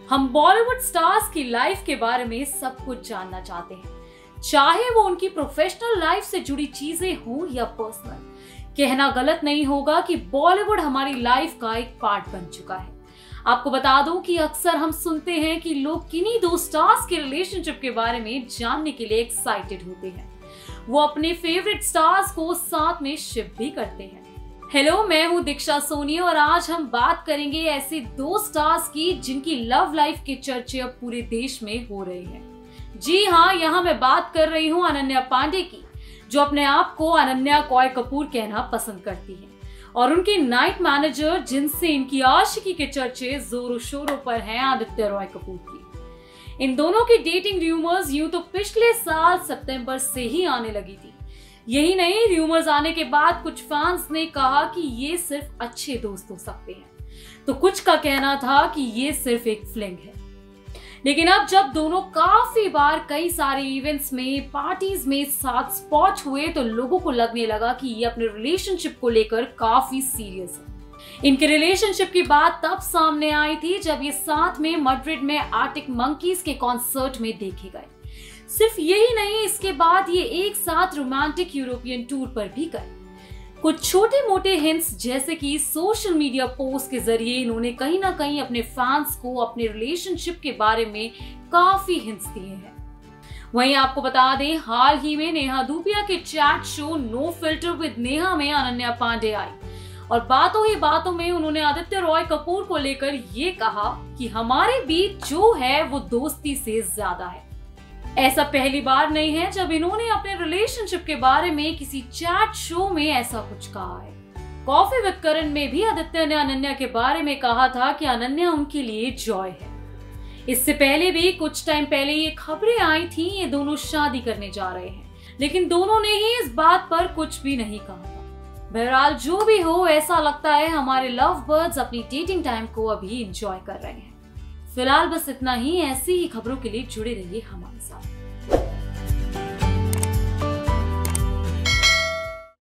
हम बॉलीवुड स्टार्स की लाइफ के बारे में सब कुछ जानना चाहते हैं, चाहे वो उनकी प्रोफेशनल लाइफ से जुड़ी चीजें हो या पर्सनल। कहना गलत नहीं होगा कि बॉलीवुड हमारी लाइफ का एक पार्ट बन चुका है। आपको बता दूं कि अक्सर हम सुनते हैं कि लोग किन्हीं दो स्टार्स के रिलेशनशिप के बारे में जानने के लिए एक्साइटेड होते हैं। वो अपने फेवरेट स्टार्स को साथ में शिप भी करते हैं। हेलो, मैं हूं दीक्षा सोनी और आज हम बात करेंगे ऐसे दो स्टार्स की जिनकी लव लाइफ के चर्चे अब पूरे देश में हो रहे हैं। जी हाँ, यहाँ मैं बात कर रही हूँ अनन्या पांडे की, जो अपने आप को अनन्या कॉय कपूर कहना पसंद करती है, और उनके नाइट मैनेजर जिनसे इनकी आशिकी के चर्चे जोरों शोरों पर हैं, आदित्य रॉय कपूर की। इन दोनों की डेटिंग रूमर्स यूं तो पिछले साल सितंबर से ही आने लगी थी। यही नहीं, रूमर्स आने के बाद कुछ फैंस ने कहा कि ये सिर्फ अच्छे दोस्त हो सकते हैं, तो कुछ का कहना था कि ये सिर्फ एक फ्लिंग है। लेकिन अब जब दोनों काफी बार कई सारे इवेंट्स में, पार्टीज में साथ स्पॉट हुए, तो लोगों को लगने लगा कि ये अपने रिलेशनशिप को लेकर काफी सीरियस है। इनके रिलेशनशिप की बात तब सामने आई थी जब ये साथ में मैड्रिड में आर्टिक मंकीज के कॉन्सर्ट में देखे गए। सिर्फ यही नहीं, इसके बाद ये एक साथ रोमांटिक यूरोपियन टूर पर भी गए। कुछ छोटे मोटे हिंट्स जैसे कि सोशल मीडिया पोस्ट के जरिए इन्होंने कहीं ना कहीं अपने फैंस को अपने रिलेशनशिप के बारे में काफी हिंट्स दिए हैं। वहीं आपको बता दें, हाल ही में नेहा धूपिया के chat show no filter with Neha में अनन्या पांडे आई और बातों ही बातों में उन्होंने आदित्य रॉय कपूर को लेकर ये कहा कि हमारे बीच जो है वो दोस्ती से ज्यादा है। ऐसा पहली बार नहीं है जब इन्होंने अपने रिलेशनशिप के बारे में किसी चैट शो में ऐसा कुछ कहा है। कॉफी विद करण में भी आदित्य ने अनन्या के बारे में कहा था कि अनन्या उनके लिए जॉय है। इससे पहले भी कुछ टाइम पहले ये खबरें आई थी ये दोनों शादी करने जा रहे हैं, लेकिन दोनों ने ही इस बात पर कुछ भी नहीं कहा था। बहरहाल जो भी हो, ऐसा लगता है हमारे लव बर्ड्स अपनी डेटिंग टाइम को अभी एंजॉय कर रहे हैं। फिलहाल बस इतना ही। ऐसी ही खबरों के लिए जुड़े रहिए हमारे साथ।